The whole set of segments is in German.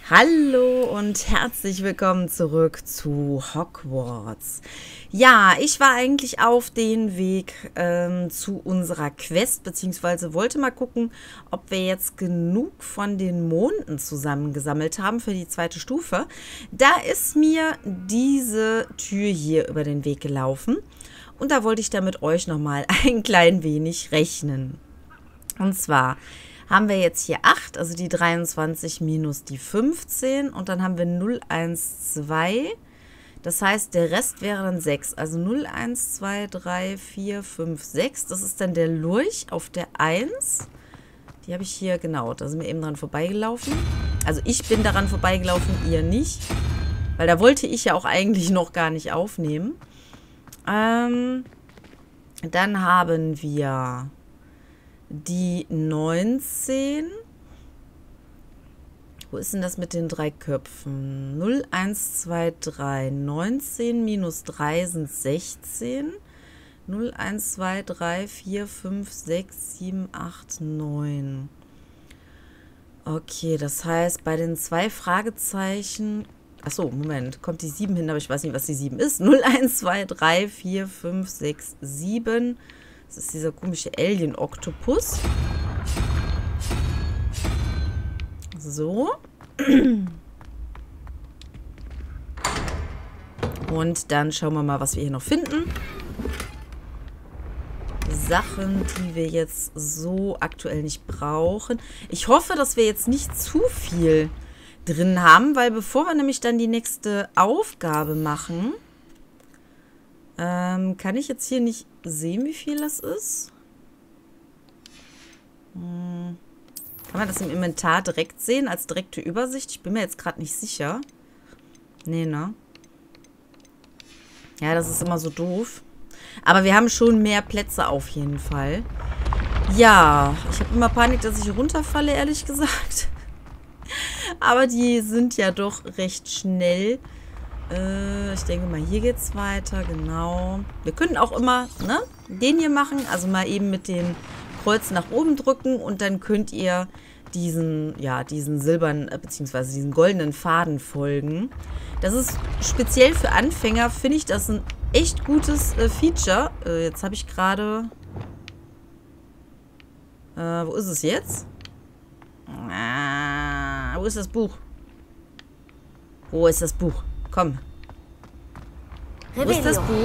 Hallo und herzlich willkommen zurück zu Hogwarts. Ja, ich war eigentlich auf den Weg zu unserer Quest, beziehungsweise wollte mal gucken, ob wir jetzt genug von den Monden zusammengesammelt haben für die zweite Stufe. Da ist mir diese Tür hier über den Weg gelaufen und da wollte ich da mit euch nochmal ein klein wenig rechnen. Und zwar haben wir jetzt hier 8, also die 23 minus die 15 und dann haben wir 0, 1, 2. Das heißt, der Rest wäre dann 6. Also 0, 1, 2, 3, 4, 5, 6. Das ist dann der Lurch auf der 1. Die habe ich hier, genau, da sind wir eben dran vorbeigelaufen. Also ich bin daran vorbeigelaufen, ihr nicht. Weil da wollte ich ja auch eigentlich noch gar nicht aufnehmen. Dann haben wir die 19. Wo ist denn das mit den 3 Köpfen? 0, 1, 2, 3. 19 minus 3 sind 16. 0, 1, 2, 3, 4, 5, 6, 7, 8, 9. Okay, das heißt, bei den 2 Fragezeichen... Achso, Moment. Kommt die 7 hin, aber ich weiß nicht, was die 7 ist. 0, 1, 2, 3, 4, 5, 6, 7... Das ist dieser komische Alien-Oktopus. So. Und dann schauen wir mal, was wir hier noch finden. Sachen, die wir jetzt so aktuell nicht brauchen. Ich hoffe, dass wir jetzt nicht zu viel drin haben, weil bevor wir nämlich dann die nächste Aufgabe machen... kann ich jetzt hier nicht sehen, wie viel das ist? Kann man das im Inventar direkt sehen, als direkte Übersicht? Ich bin mir jetzt gerade nicht sicher. Nee, ne? Ja, das ist immer so doof. Aber wir haben schon mehr Plätze auf jeden Fall. Ja, ich habe immer Panik, dass ich runterfalle, ehrlich gesagt. Aber die sind ja doch recht schnell. Ich denke mal, hier geht's weiter, genau. Wir können auch immer, ne, den hier machen, also mal eben mit den Kreuzen nach oben drücken und dann könnt ihr diesen silbernen, beziehungsweise diesen goldenen Faden folgen. Das ist speziell für Anfänger, finde ich das ein echt gutes Feature. Jetzt habe ich gerade... wo ist es jetzt? Wo ist das Buch? Wo ist das Buch? Komm. Wo ist das Buch?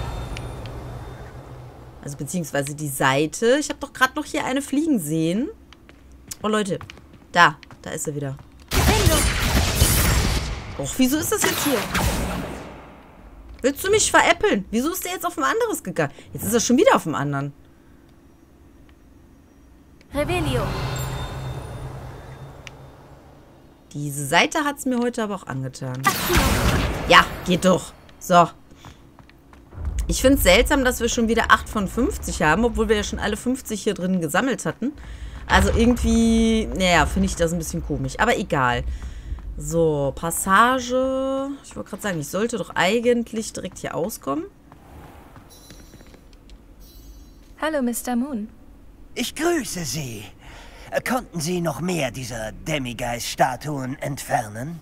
Also beziehungsweise die Seite. Ich habe doch gerade noch hier eine fliegen sehen. Oh Leute, da ist sie wieder. Och, wieso ist das jetzt hier? Willst du mich veräppeln? Wieso ist der jetzt auf ein anderes gegangen? Jetzt ist er schon wieder auf dem anderen. Revelio. Diese Seite hat es mir heute aber auch angetan. Ja, geht doch. So. Ich finde es seltsam, dass wir schon wieder 8 von 50 haben, obwohl wir ja schon alle 50 hier drin gesammelt hatten. Also irgendwie, naja, finde ich das ein bisschen komisch. Aber egal. So, Passage. Ich wollte gerade sagen, ich sollte doch eigentlich direkt hier auskommen. Hallo, Mr. Moon. Ich grüße Sie. Konnten Sie noch mehr dieser Demigeist-Statuen entfernen?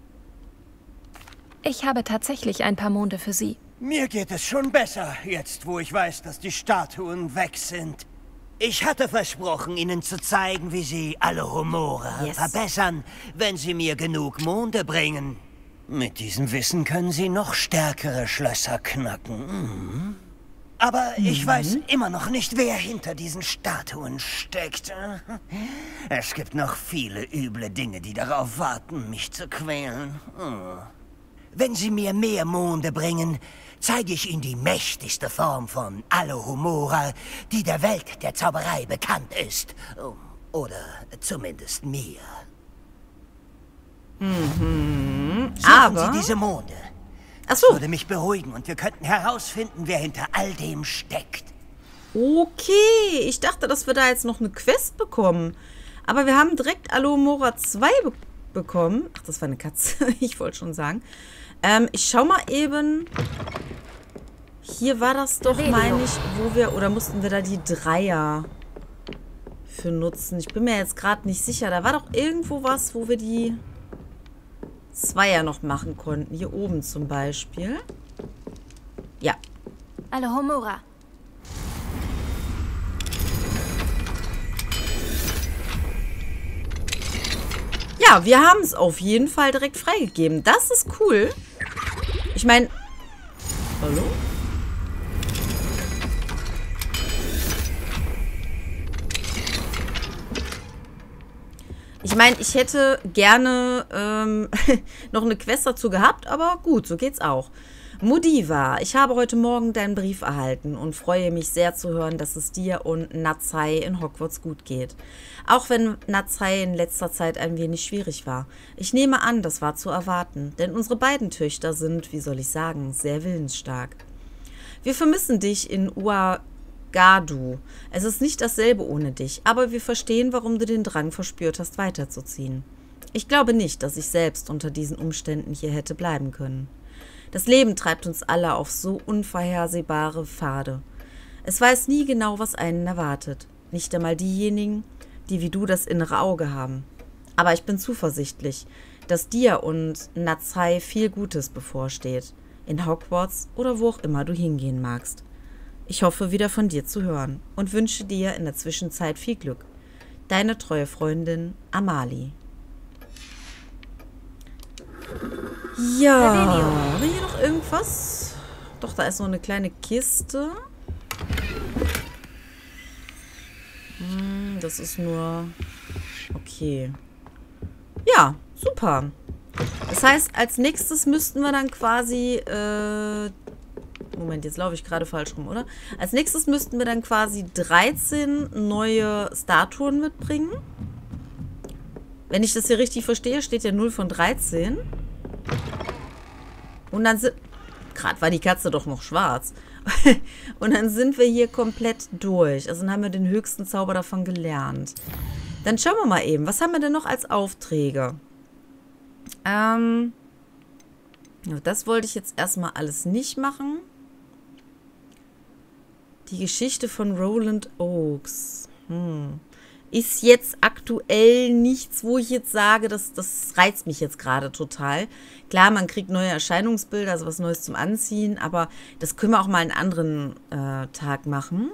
Ich habe tatsächlich ein paar Monde für Sie. Mir geht es schon besser, jetzt wo ich weiß, dass die Statuen weg sind. Ich hatte versprochen, Ihnen zu zeigen, wie Sie Alohomora verbessern, wenn Sie mir genug Monde bringen. Mit diesem Wissen können Sie noch stärkere Schlösser knacken. Aber ich weiß immer noch nicht, wer hinter diesen Statuen steckt. Es gibt noch viele üble Dinge, die darauf warten, mich zu quälen. Wenn Sie mir mehr Monde bringen, zeige ich Ihnen die mächtigste Form von Alohomora, die der Welt der Zauberei bekannt ist. Oder zumindest mir. Suchen Sie diese Monde. Ach so. Das würde mich beruhigen und wir könnten herausfinden, wer hinter all dem steckt. Okay, ich dachte, dass wir da jetzt noch eine Quest bekommen. Aber wir haben direkt Alohomora 2 bekommen. Ach, das war eine Katze. Ich wollte schon sagen. Ich schau mal eben. Hier war das doch, meine ich, wo wir... Oder mussten wir da die Dreier für nutzen? Ich bin mir jetzt gerade nicht sicher. Da war doch irgendwo was, wo wir die... Zweier noch machen konnten. Hier oben zum Beispiel. Ja. Alohomora. Ja, wir haben es auf jeden Fall direkt freigegeben. Das ist cool. Ich meine... Hallo? Ich meine, ich hätte gerne noch eine Quest dazu gehabt, aber gut, so geht's auch. Mudiva, ich habe heute Morgen deinen Brief erhalten und freue mich sehr zu hören, dass es dir und Nazai in Hogwarts gut geht. Auch wenn Nazai in letzter Zeit ein wenig schwierig war. Ich nehme an, das war zu erwarten, denn unsere beiden Töchter sind, wie soll ich sagen, sehr willensstark. Wir vermissen dich in Uagadou. Es ist nicht dasselbe ohne dich, aber wir verstehen, warum du den Drang verspürt hast, weiterzuziehen. Ich glaube nicht, dass ich selbst unter diesen Umständen hier hätte bleiben können. Das Leben treibt uns alle auf so unvorhersehbare Pfade. Es weiß nie genau, was einen erwartet. Nicht einmal diejenigen, die wie du das innere Auge haben. Aber ich bin zuversichtlich, dass dir und Nazai viel Gutes bevorsteht. In Hogwarts oder wo auch immer du hingehen magst. Ich hoffe, wieder von dir zu hören und wünsche dir in der Zwischenzeit viel Glück. Deine treue Freundin Amali. Ja, haben wir hier noch irgendwas? Doch, da ist noch eine kleine Kiste. Das ist nur... Okay. Ja, super. Das heißt, als nächstes müssten wir dann quasi... Moment, jetzt laufe ich gerade falsch rum, oder? Als nächstes müssten wir dann quasi 13 neue Statuen mitbringen. Wenn ich das hier richtig verstehe, steht ja 0 von 13. Und dann sind... Gerade war die Katze doch noch schwarz. Und dann sind wir hier komplett durch. Also dann haben wir den höchsten Zauber davon gelernt. Dann schauen wir mal eben. Was haben wir denn noch als Aufträge? Das wollte ich jetzt erstmal alles nicht machen. Die Geschichte von Roland Oakes. Ist jetzt aktuell nichts, wo ich jetzt sage, das reizt mich jetzt gerade total. Klar, man kriegt neue Erscheinungsbilder, also was Neues zum Anziehen, aber das können wir auch mal einen anderen Tag machen.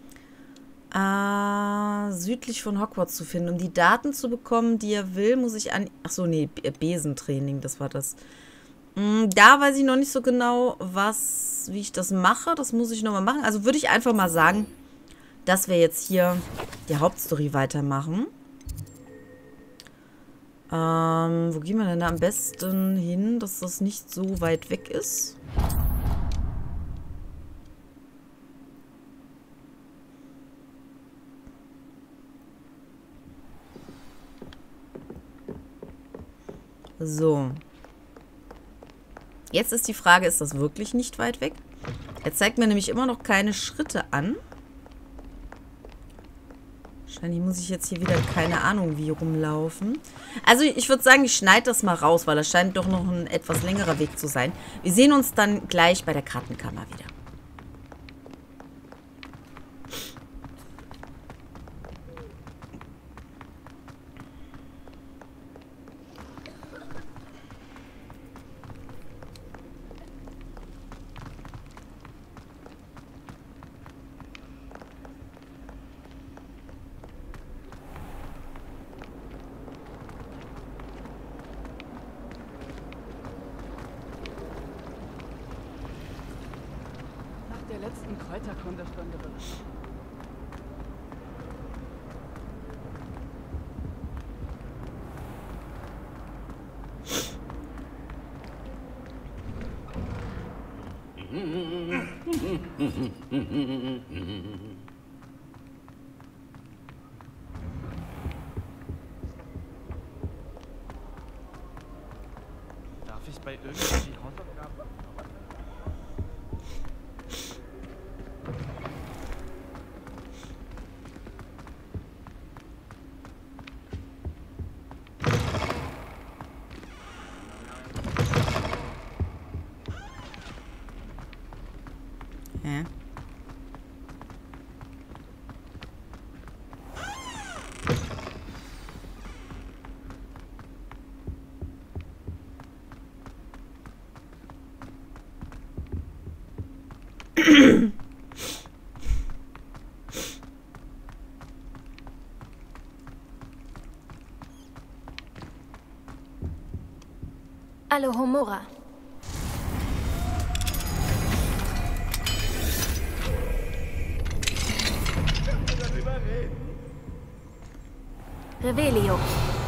Südlich von Hogwarts zu finden. Um die Daten zu bekommen, die er will, muss ich an... Achso, nee, Besentraining, das war das. Da weiß ich noch nicht so genau, wie ich das mache. Das muss ich nochmal machen. Also würde ich einfach mal sagen, dass wir jetzt hier die Hauptstory weitermachen. Wo gehen wir denn da am besten hin, dass das nicht so weit weg ist? So. Jetzt ist die Frage, ist das wirklich nicht weit weg? Er zeigt mir nämlich immer noch keine Schritte an. Wahrscheinlich muss ich jetzt hier wieder keine Ahnung wie rumlaufen. Also ich würde sagen, ich schneide das mal raus, weil das scheint doch noch ein etwas längerer Weg zu sein. Wir sehen uns dann gleich bei der Kartenkammer wieder. Der letzten Kräuterkunde-Stunde berichten. Darf ich bei irgendwie Hausaufgaben? Hä? Alohomora. Revelio.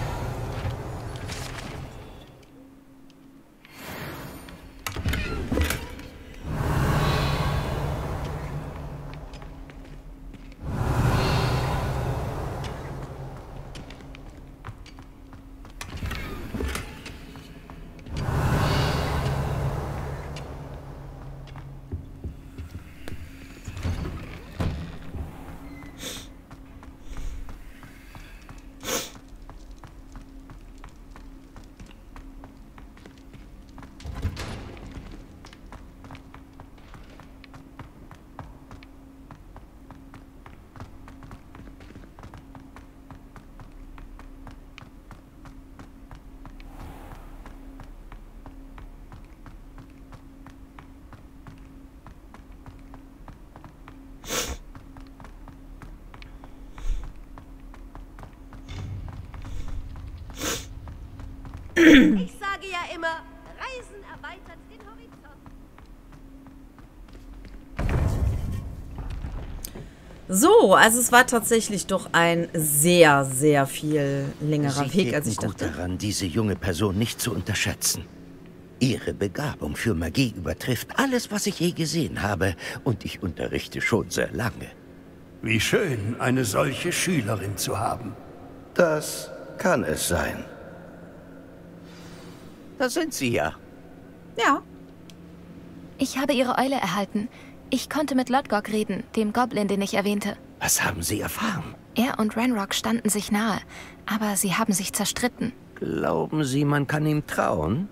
Ich sage ja immer, Reisen erweitert den Horizont. So, also es war tatsächlich doch ein sehr, sehr viel längerer Sie Weg, als täten ich gut dachte. daran, diese junge Person nicht zu unterschätzen. Ihre Begabung für Magie übertrifft alles, was ich je gesehen habe, und ich unterrichte schon sehr lange. Wie schön, eine solche Schülerin zu haben. Das kann es sein. Da sind Sie ja. Ja. Ich habe Ihre Eule erhalten. Ich konnte mit Lodgok reden, dem Goblin, den ich erwähnte. Was haben Sie erfahren? Er und Ranrock standen sich nahe, aber sie haben sich zerstritten. Glauben Sie, man kann ihm trauen?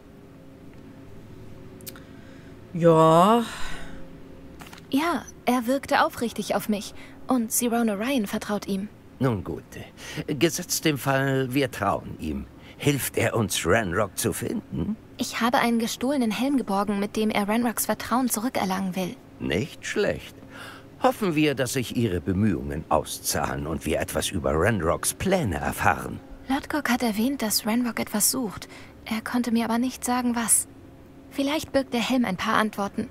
Ja. Ja, er wirkte aufrichtig auf mich und Sirona Ryan vertraut ihm. Nun gut. Gesetzt dem Fall, wir trauen ihm. Hilft er uns, Ranrock zu finden? Ich habe einen gestohlenen Helm geborgen, mit dem er Ranrocks Vertrauen zurückerlangen will. Nicht schlecht. Hoffen wir, dass sich Ihre Bemühungen auszahlen und wir etwas über Ranrocks Pläne erfahren. Lodgok hat erwähnt, dass Ranrock etwas sucht. Er konnte mir aber nicht sagen, was. Vielleicht birgt der Helm ein paar Antworten.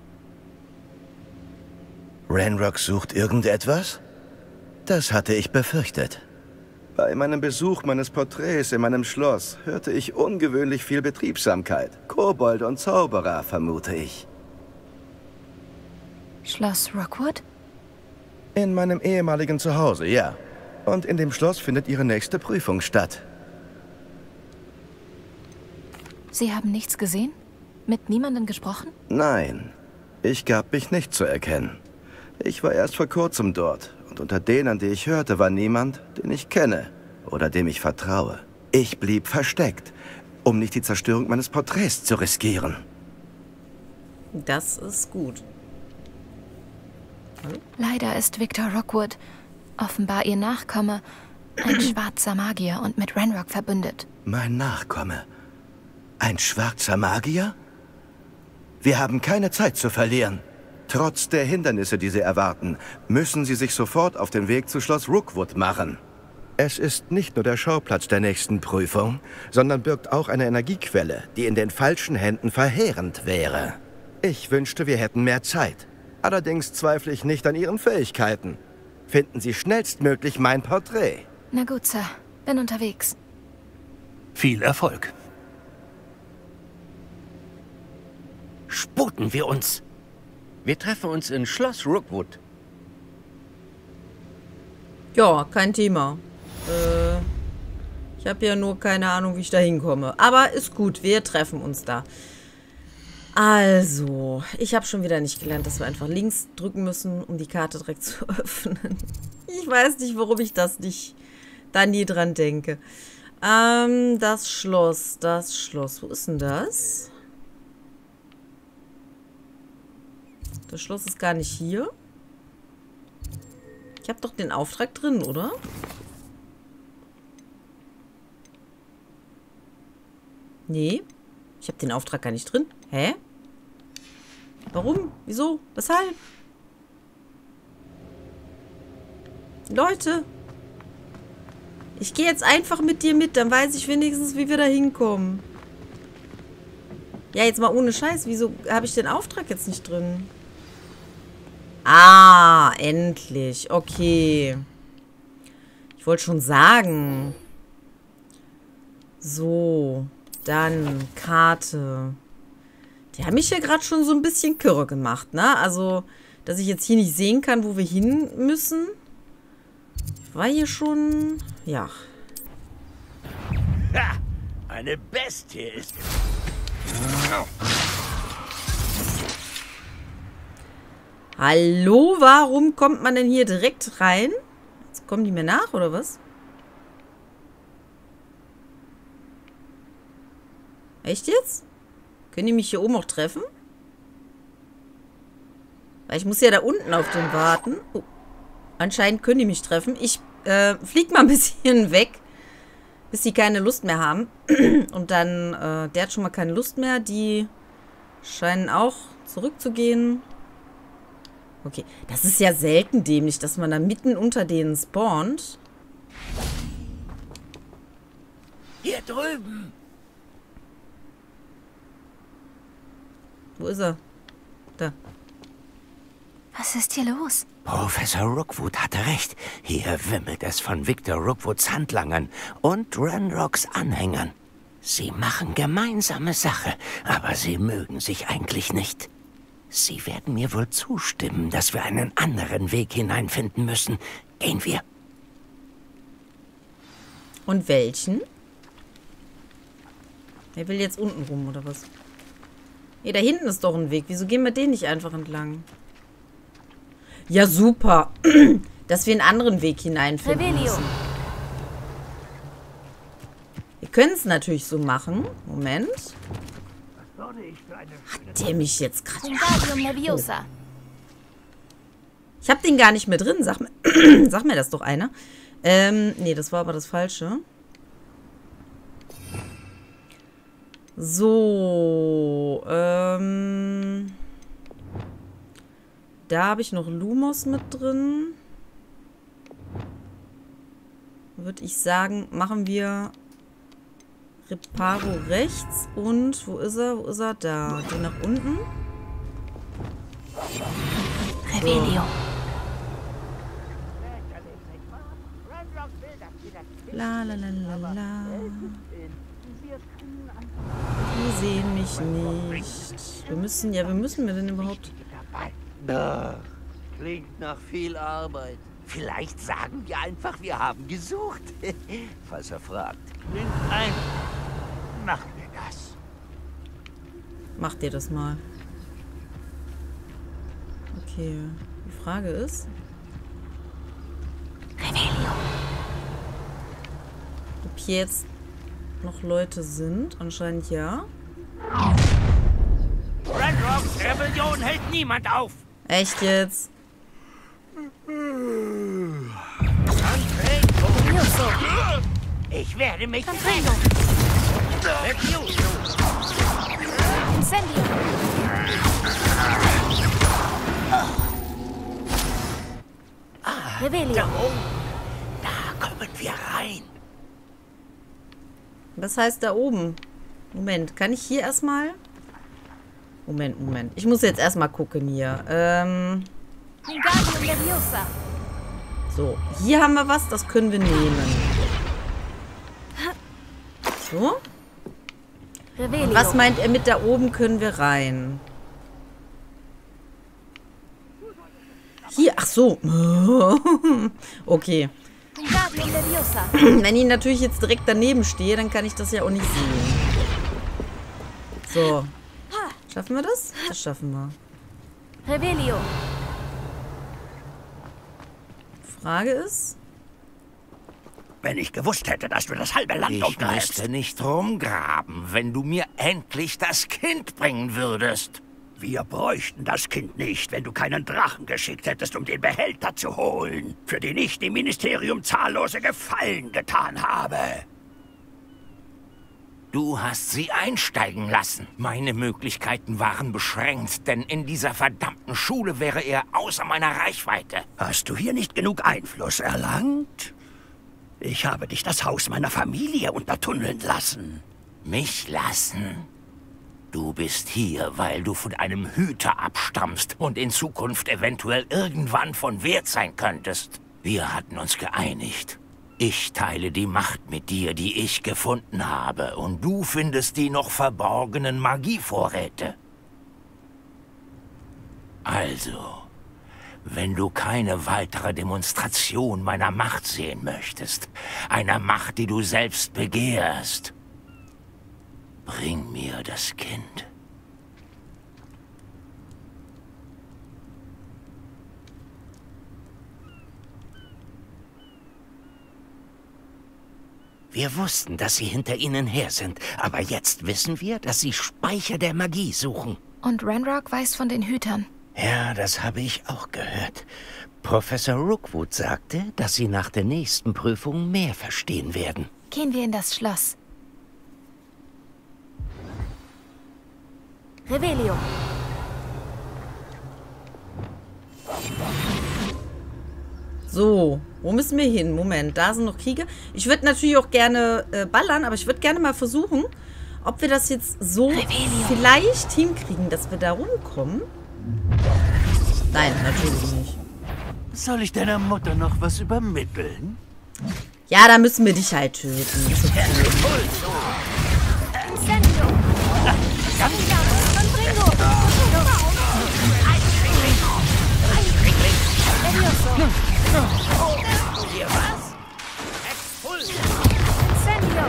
Ranrock sucht irgendetwas? Das hatte ich befürchtet. Bei meinem Besuch meines Porträts in meinem Schloss hörte ich ungewöhnlich viel Betriebsamkeit. Kobold und Zauberer, vermute ich. Schloss Rockwood? In meinem ehemaligen Zuhause, ja. Und in dem Schloss findet ihre nächste Prüfung statt. Sie haben nichts gesehen? Mit niemandem gesprochen? Nein, ich gab mich nicht zu erkennen. Ich war erst vor kurzem dort. Und unter denen, die ich hörte, war niemand, den ich kenne oder dem ich vertraue. Ich blieb versteckt, um nicht die Zerstörung meines Porträts zu riskieren. Das ist gut. Leider ist Victor Rockwood, offenbar ihr Nachkomme, ein schwarzer Magier und mit Ranrock verbündet. Mein Nachkomme? Ein schwarzer Magier? Wir haben keine Zeit zu verlieren. Trotz der Hindernisse, die sie erwarten, müssen sie sich sofort auf den Weg zu Schloss Rookwood machen. Es ist nicht nur der Schauplatz der nächsten Prüfung, sondern birgt auch eine Energiequelle, die in den falschen Händen verheerend wäre. Ich wünschte, wir hätten mehr Zeit. Allerdings zweifle ich nicht an Ihren Fähigkeiten. Finden Sie schnellstmöglich mein Porträt. Na gut, Sir. Bin unterwegs. Viel Erfolg. Sputen wir uns! Wir treffen uns in Schloss Rookwood. Ja, kein Thema. Ich habe ja nur keine Ahnung, wie ich da hinkomme. Aber ist gut, wir treffen uns da. Also, ich habe schon wieder nicht gelernt, dass wir einfach links drücken müssen, um die Karte direkt zu öffnen. Ich weiß nicht, warum ich das nicht da nie dran denke. Das Schloss. Wo ist denn das? Das Schloss ist gar nicht hier. Ich habe doch den Auftrag drin, oder? Nee. Ich habe den Auftrag gar nicht drin. Hä? Warum? Wieso? Weshalb? Leute. Ich gehe jetzt einfach mit dir mit. Dann weiß ich wenigstens, wie wir da hinkommen. Ja, jetzt mal ohne Scheiß. Wieso habe ich den Auftrag jetzt nicht drin? Ah, endlich. Okay. Ich wollte schon sagen. So. Dann Karte. Die haben mich ja gerade schon so ein bisschen kirre gemacht, ne? Also, dass ich jetzt hier nicht sehen kann, wo wir hin müssen. Ich war hier schon... Ja. Ha! Eine Bestie ist... Hallo, warum kommt man denn hier direkt rein? Jetzt kommen die mir nach, oder was? Echt jetzt? Können die mich hier oben auch treffen? Weil ich muss ja da unten auf den warten. Oh. Anscheinend können die mich treffen. Ich flieg mal ein bisschen weg, bis sie keine Lust mehr haben. Und dann, der hat schon mal keine Lust mehr. Die scheinen auch zurückzugehen. Okay, das ist ja selten dämlich, dass man da mitten unter denen spawnt. Hier drüben. Wo ist er? Da. Was ist hier los? Professor Rookwood hatte recht. Hier wimmelt es von Victor Rookwoods Handlangern und Ranrocks Anhängern. Sie machen gemeinsame Sache, aber sie mögen sich eigentlich nicht. Sie werden mir wohl zustimmen, dass wir einen anderen Weg hineinfinden müssen. Gehen wir. Und welchen? Er will jetzt unten rum, oder was? Nee, da hinten ist doch ein Weg. Wieso gehen wir den nicht einfach entlang? Ja, super. Dass wir einen anderen Weg hineinfinden müssen. Wir können es natürlich so machen. Moment. Hat der mich jetzt gerade... Oh. Ich habe den gar nicht mehr drin. Sag mir das doch einer. Nee, das war aber das Falsche. So, da habe ich noch Lumos mit drin. Würde ich sagen, machen wir Reparo rechts. Und wo ist er? Wo ist er? Da. Den nach unten. Revelio. La la la la la. Die sehen mich nicht. Wir müssen wir denn überhaupt? Klingt nach viel Arbeit. Vielleicht sagen wir einfach, wir haben gesucht. Falls er fragt. Klingt ein. Machen wir das. Macht ihr das mal. Okay. Die Frage ist... Revelio. Ob hier jetzt noch Leute sind. Anscheinend ja. Ranrocks Rebellion hält niemand auf. Echt jetzt? Ich werde mich Incendio. Revelio. Da kommen wir rein. Was heißt da oben? Moment, kann ich hier erstmal... Moment. Ich muss jetzt erstmal gucken hier. So, hier haben wir was, das können wir nehmen. So. Und was meint er mit da oben können wir rein? Hier, ach so. Okay. Wenn ich natürlich jetzt direkt daneben stehe, dann kann ich das ja auch nicht sehen. So. Schaffen wir das? Das schaffen wir. Revelio. Frage ist... Wenn ich gewusst hätte, dass du das halbe Land umgreifst. Ich müsste nicht rumgraben, wenn du mir endlich das Kind bringen würdest. Wir bräuchten das Kind nicht, wenn du keinen Drachen geschickt hättest, um den Behälter zu holen, für den ich dem Ministerium zahllose Gefallen getan habe. Du hast sie einsteigen lassen. Meine Möglichkeiten waren beschränkt, denn in dieser verdammten Schule wäre er außer meiner Reichweite. Hast du hier nicht genug Einfluss erlangt? Ich habe dich das Haus meiner Familie untertunneln lassen. Mich lassen? Du bist hier, weil du von einem Hüter abstammst und in Zukunft eventuell irgendwann von Wert sein könntest. Wir hatten uns geeinigt. Ich teile die Macht mit dir, die ich gefunden habe, und du findest die noch verborgenen Magievorräte. Also, wenn du keine weitere Demonstration meiner Macht sehen möchtest, einer Macht, die du selbst begehrst, bring mir das Kind. Wir wussten, dass sie hinter ihnen her sind, aber jetzt wissen wir, dass sie Speicher der Magie suchen. Und Ranrock weiß von den Hütern. Ja, das habe ich auch gehört. Professor Rookwood sagte, dass sie nach der nächsten Prüfung mehr verstehen werden. Gehen wir in das Schloss. Revelio. So, wo müssen wir hin? Moment, da sind noch Krieger. Ich würde natürlich auch gerne ballern, aber ich würde gerne mal versuchen, ob wir das jetzt so vielleicht hinkriegen, dass wir da rumkommen. Nein, natürlich nicht. Soll ich deiner Mutter noch was übermitteln? Ja, da müssen wir dich halt töten. Ist okay. Hier was? Expulso! Incendio!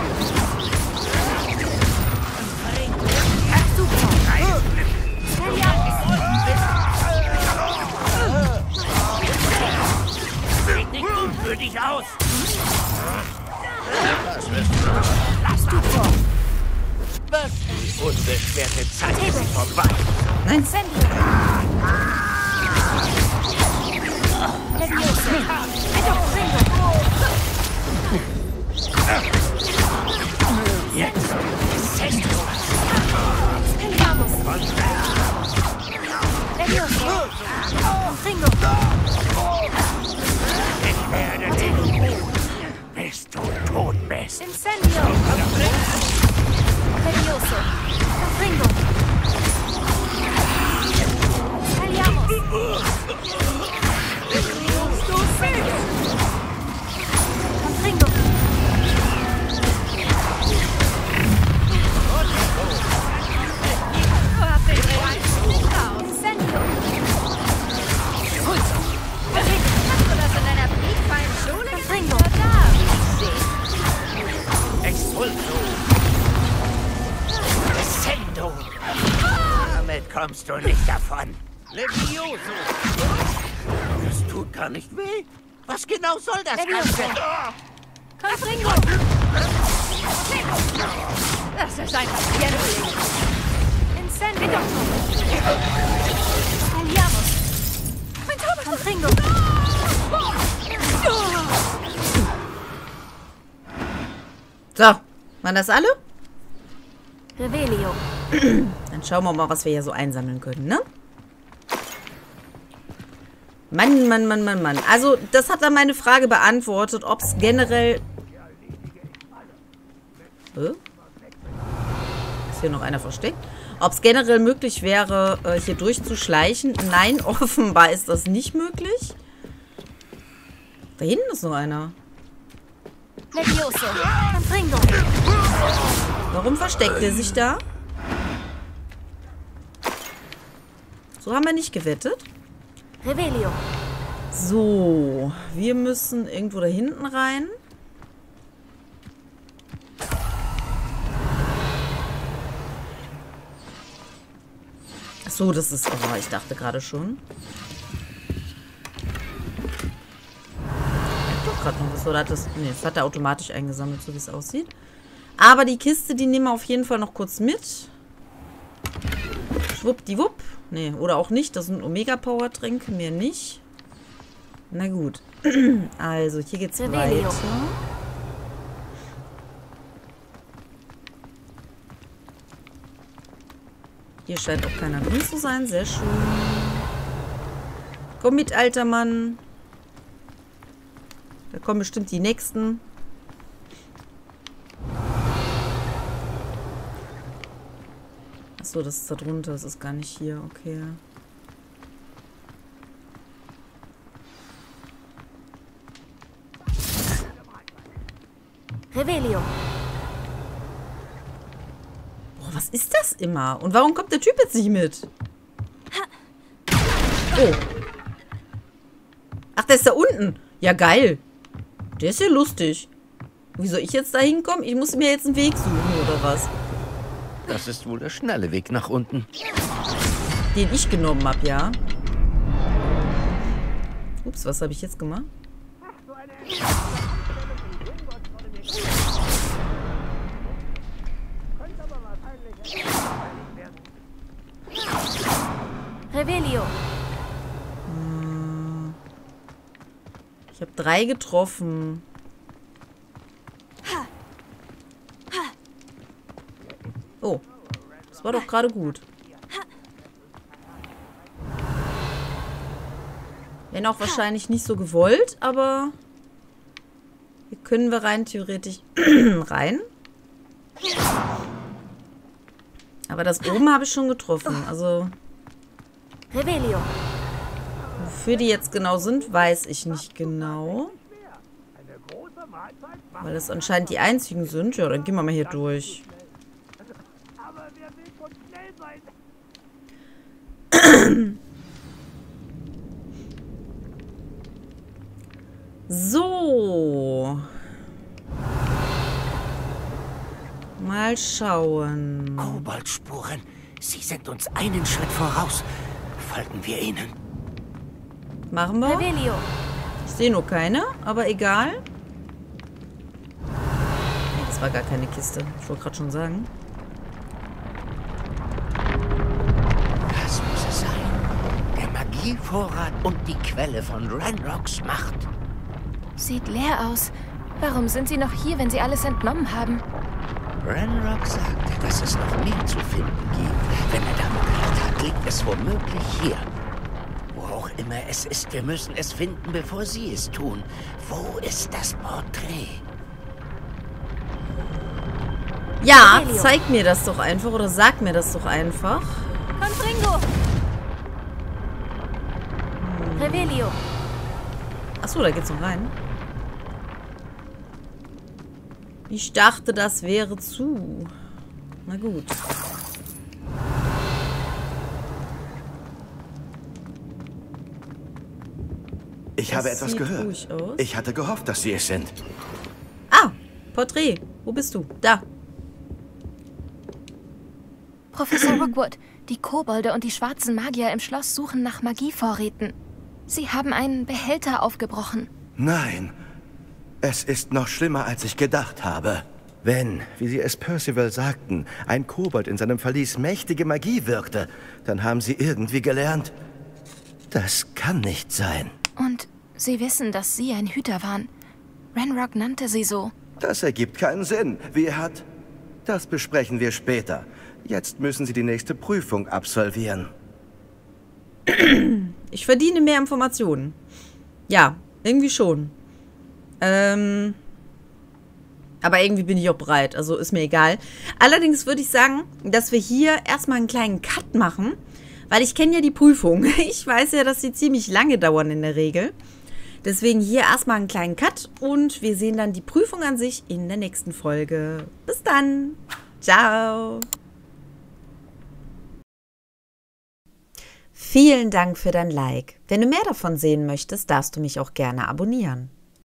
Sieht nicht gut für dich aus! Lass du vor! Was? Die unbeschwerte Zeit ist vorbei! Nein. Incendio! Leviosa! Jetzt! Expelliarmus! Leviosa! Ringo! Ich werde dich holen, bis du tot bist! Incendio! Leviosa! Ringo! Expelliarmus! Ringo! Incendio! Hast du das in deiner brieffreien Schule Ringo! Expulso! Descendo! Damit kommst du nicht davon! Levioso! Das tut gar nicht weh! Was genau soll das Ganze? Ringo! Das ist einfach jämmerlich! Incendio! Expelliarmus! Mein Zauberstab! Ringo! So, waren das alle? Revelio. Dann schauen wir mal, was wir hier so einsammeln können, ne? Mann, Mann, Mann, Mann, Mann. Also, das hat dann meine Frage beantwortet, ob es generell... Ist hier noch einer versteckt? Ob es generell möglich wäre, hier durchzuschleichen. Nein, offenbar ist das nicht möglich. Da hinten ist noch einer. Levioso. Ringo. Warum versteckt er sich da? So haben wir nicht gewettet. Revelio. So, wir müssen irgendwo da hinten rein. Ach so, das ist... Oh, ich dachte gerade schon. Doch gerade noch was. Oder hat das... Nee, das hat er automatisch eingesammelt, so wie es aussieht. Aber die Kiste, die nehmen wir auf jeden Fall noch kurz mit. Schwuppdiwupp. Nee, oder auch nicht. Das sind Omega-Power-Tränke. Mehr nicht. Na gut. Also, hier geht's weiter. Hier scheint auch keiner drin zu sein. Sehr schön. Komm mit, alter Mann. Da kommen bestimmt die Nächsten. Achso, das ist da drunter. Das ist gar nicht hier. Okay. Revelio. Boah, was ist das immer? Und warum kommt der Typ jetzt nicht mit? Oh. Ach, der ist da unten. Ja, geil. Der ist ja lustig. Wie soll ich jetzt da hinkommen? Ich muss mir jetzt einen Weg suchen, oder was? Das ist wohl der schnelle Weg nach unten. Den ich genommen habe, ja. Ups, was habe ich jetzt gemacht? Revelio. Ich habe 3 getroffen. Oh, das war doch gerade gut. Wenn auch wahrscheinlich nicht so gewollt, aber hier können wir rein theoretisch rein. Aber das oben habe ich schon getroffen. Also Revelio. wofür die jetzt genau sind, weiß ich nicht genau. Weil das anscheinend die einzigen sind. Ja, dann gehen wir mal hier durch. So. Mal schauen. Koboldspuren. Sie sind uns einen Schritt voraus. Folgen wir ihnen. Machen wir. Revelio. Ich sehe nur keine, aber egal. Nee, das war gar keine Kiste. Ich wollte gerade schon sagen. Das muss es sein. Der Magievorrat und die Quelle von Ranrocks Macht. Sieht leer aus. Warum sind sie noch hier, wenn sie alles entnommen haben? Ranrock sagte, dass es noch mehr zu finden gibt. Wenn er damit recht hat, liegt es womöglich hier. Wo auch immer es ist, wir müssen es finden, bevor sie es tun. Wo ist das Porträt? Ja, Revelio. zeig mir das doch einfach oder sag mir das doch einfach. Confringo. Revelio. Achso, da geht's noch rein. Ich dachte, das wäre zu. Na gut. Ich habe etwas sieht gehört. ruhig aus. Ich hatte gehofft, dass Sie es sind. Ah, Porträt. Wo bist du? Da. Professor Rookwood, die Kobolde und die schwarzen Magier im Schloss suchen nach Magievorräten. Sie haben einen Behälter aufgebrochen. Nein, es ist noch schlimmer, als ich gedacht habe. Wenn, wie Sie es Percival sagten, ein Kobold in seinem Verlies mächtige Magie wirkte, dann haben Sie irgendwie gelernt, das kann nicht sein. Und sie wissen, dass sie ein Hüter waren. Ranrock nannte sie so. Das ergibt keinen Sinn. Wie hat... Das besprechen wir später. Jetzt müssen Sie die nächste Prüfung absolvieren. Ich verdiene mehr Informationen. Ja, irgendwie schon. Aber irgendwie bin ich auch bereit. Also ist mir egal. Allerdings würde ich sagen, dass wir hier erstmal einen kleinen Cut machen. Weil ich kenne ja die Prüfung. Ich weiß ja, dass sie ziemlich lange dauern in der Regel. Deswegen hier erstmal einen kleinen Cut. Und wir sehen dann die Prüfung an sich in der nächsten Folge. Bis dann. Ciao. Vielen Dank für dein Like. Wenn du mehr davon sehen möchtest, darfst du mich auch gerne abonnieren.